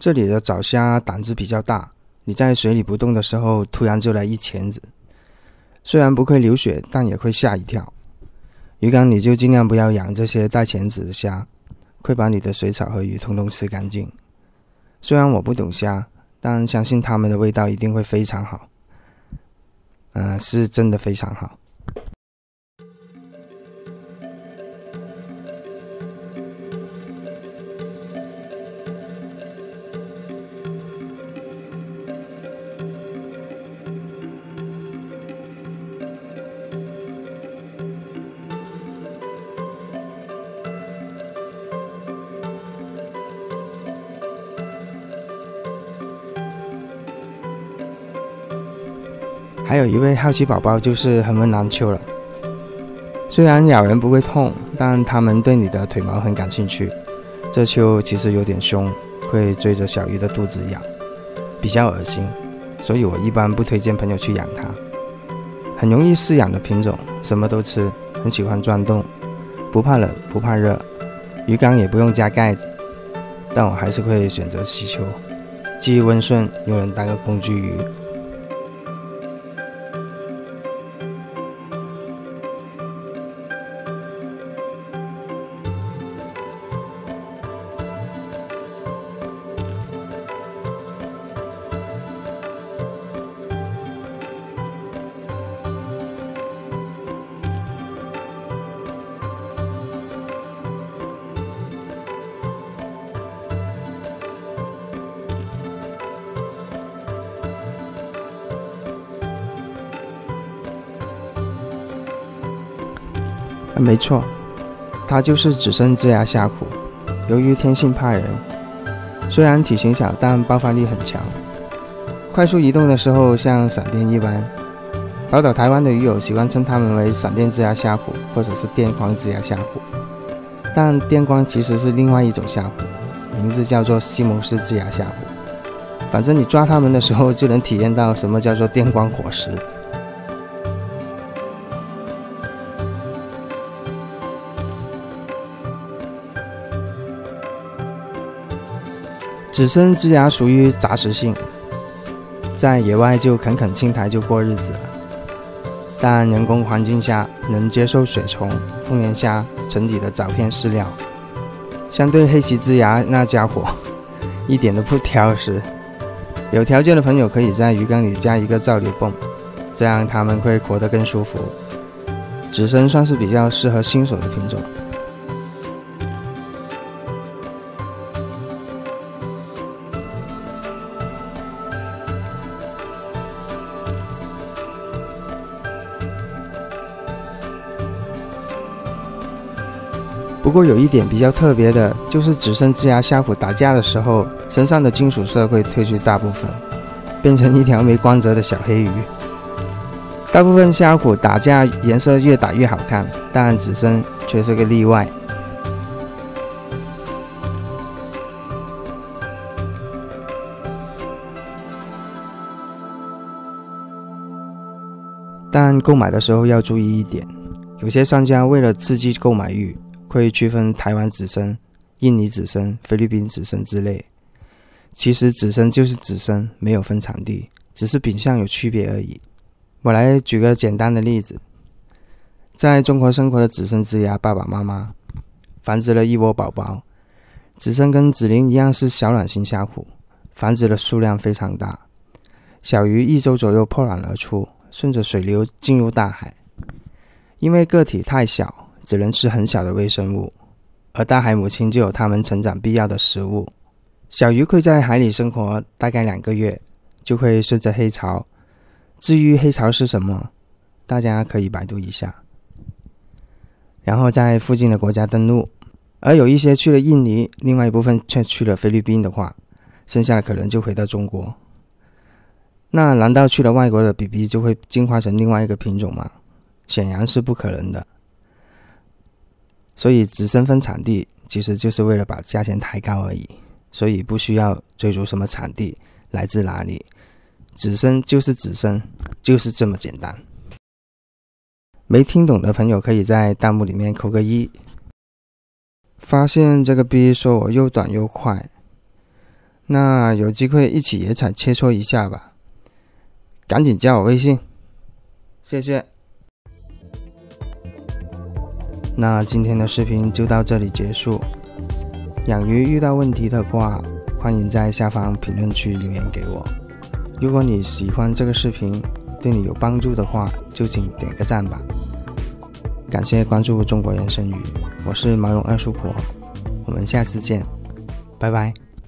这里的早虾胆子比较大，你在水里不动的时候，突然就来一钳子，虽然不会流血，但也会吓一跳。鱼缸里就尽量不要养这些带钳子的虾，会把你的水草和鱼统统吃干净。虽然我不懂虾，但相信它们的味道一定会非常好。是真的非常好。还有一位好奇宝宝就是恒温蓝鳅了，虽然咬人不会痛，但它们对你的腿毛很感兴趣。这鳅其实有点凶，会追着小鱼的肚子咬，比较恶心，所以我一般不推荐朋友去养它。很容易饲养的品种，什么都吃，很喜欢转动，不怕冷不怕热，鱼缸也不用加盖子，但我还是会选择西鳅，既温顺又能当个工具鱼。没错，它就是紫身枝芽虾虎。由于天性怕人，虽然体型小，但爆发力很强，快速移动的时候像闪电一般。宝岛台湾的鱼友喜欢称它们为闪电枝芽虾虎，或者是电光枝芽虾虎。但电光其实是另外一种虾虎，名字叫做西蒙斯枝芽虾虎。反正你抓它们的时候，就能体验到什么叫做电光火石。紫身枝芽属于杂食性，在野外就啃啃青苔就过日子了，但人工环境下能接受水虫、凤眼虾、沉底的藻片饲料。相对黑鳍枝芽那家伙，一点都不挑食。有条件的朋友可以在鱼缸里加一个造流泵，这样它们会活得更舒服。紫身算是比较适合新手的品种。不过有一点比较特别的，就是紫身枝芽虾虎打架的时候，身上的金属色会褪去大部分，变成一条没光泽的小黑鱼。大部分虾虎打架颜色越打越好看，但紫身却是个例外。但购买的时候要注意一点，有些商家为了刺激购买欲，会区分台湾紫身、印尼紫身、菲律宾紫身之类。其实紫身就是紫身，没有分产地，只是品相有区别而已。我来举个简单的例子，在中国生活的紫身枝芽爸爸妈妈繁殖了一窝宝宝，紫身跟紫鳞一样是小卵型虾虎，繁殖的数量非常大，小鱼1周左右破卵而出，顺着水流进入大海。因为个体太小，只能吃很小的微生物，而大海母亲就有它们成长必要的食物。小鱼会在海里生活大概2个月，就会顺着黑潮。至于黑潮是什么，大家可以百度一下。然后在附近的国家登陆，而有一些去了印尼，另外一部分却去了菲律宾的话，剩下的可能就回到中国。那难道去了外国的 BB 就会进化成另外一个品种吗？显然是不可能的。所以紫身分产地其实就是为了把价钱抬高而已，所以不需要追逐什么产地来自哪里，紫身就是紫身，就是这么简单。没听懂的朋友可以在弹幕里面扣个1。发现这个 B 说我又短又快， 那有机会一起野采切磋一下吧，赶紧加我微信，谢谢。那今天的视频就到这里结束。养鱼遇到问题的话，欢迎在下方评论区留言给我。如果你喜欢这个视频，对你有帮助的话，就请点个赞吧。感谢关注中国人生鱼，我是毛绒二叔婆，我们下次见，拜拜。